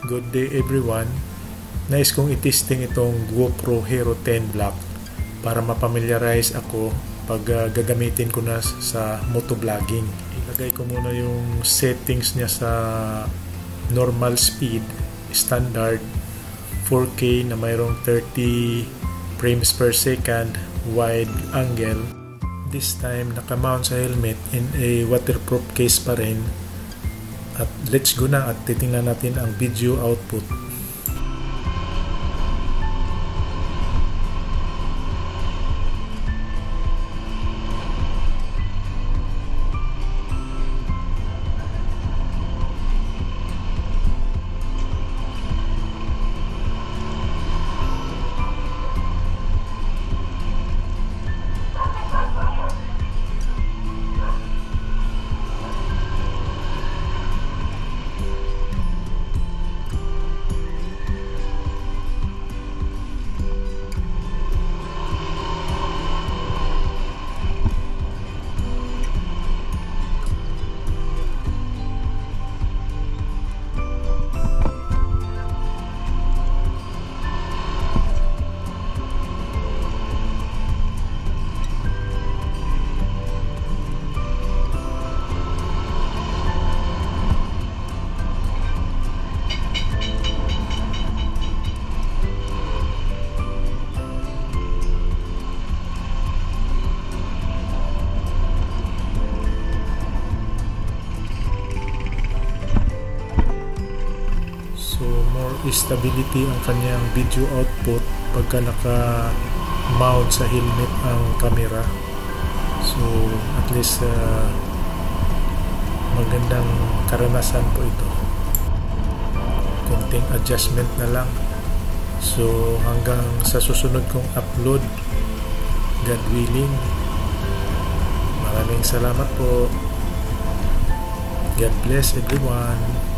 Good day everyone. Nais kong itesting itong GoPro Hero 10 Black para mapamiliarize ako pag gagamitin ko na sa motovlogging. Ilagay ko muna yung settings niya sa normal speed, standard, 4K na mayroong 30 frames per second, wide angle. This time nakamount sa helmet in a waterproof case pa rin. At let's go na at titingnan natin ang video output. So more stability ang kanyang video output pagka naka-mount sa helmet ang camera. So at least magandang karanasan po ito. Konting adjustment na lang. So hanggang sa susunod kong upload, God willing. Maraming salamat po. God bless everyone.